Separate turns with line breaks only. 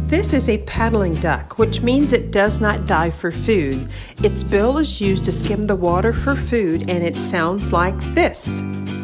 This is a paddling duck, which means it does not dive for food. Its bill is used to skim the water for food, and it sounds like this.